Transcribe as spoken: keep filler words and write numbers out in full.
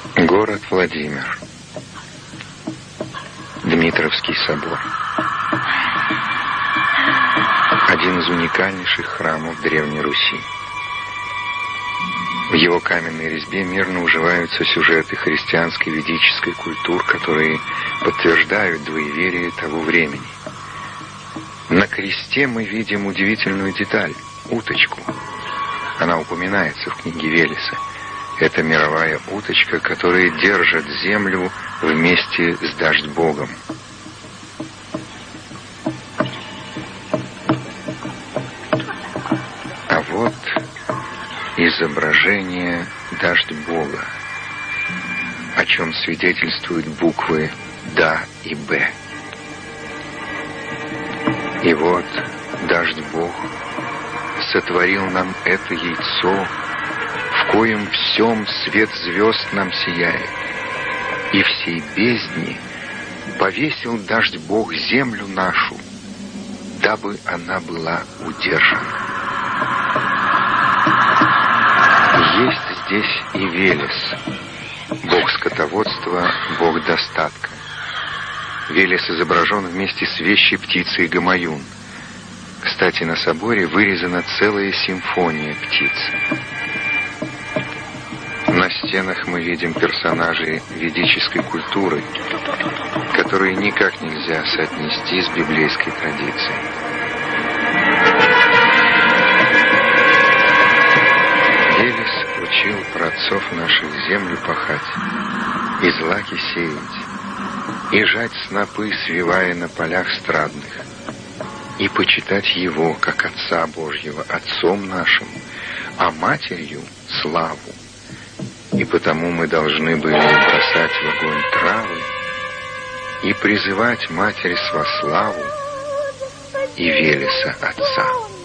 Город Владимир. Дмитровский собор. Один из уникальнейших храмов Древней Руси. В его каменной резьбе мирно уживаются сюжеты христианской ведической культур, которые подтверждают двоеверие того времени. На кресте мы видим удивительную деталь – уточку. Она упоминается в книге Велеса. Это мировая уточка, которая держит землю вместе с Дождь-Богом. А вот изображение Дождь-Бога, о чем свидетельствуют буквы «Да» и «Б». И вот Дождь-Бог сотворил нам это яйцо, в коем всем свет звезд нам сияет, и всей бездне повесил Дождь-Бог землю нашу, дабы она была удержана. Есть здесь и Велес, бог скотоводства, бог достатка. Велес изображен вместе с вещей птицей Гамаюн. Кстати, на соборе вырезана целая симфония птиц. На стенах мы видим персонажей ведической культуры, которые никак нельзя соотнести с библейской традицией. Велес учил праотцов наших землю пахать, и злаки сеять, и жать снопы, свивая на полях страдных, и почитать Его, как Отца Божьего, Отцом нашим, а Матерью — славу. И потому мы должны были бросать в огонь травы и призывать Матерь во славу и Велеса Отца.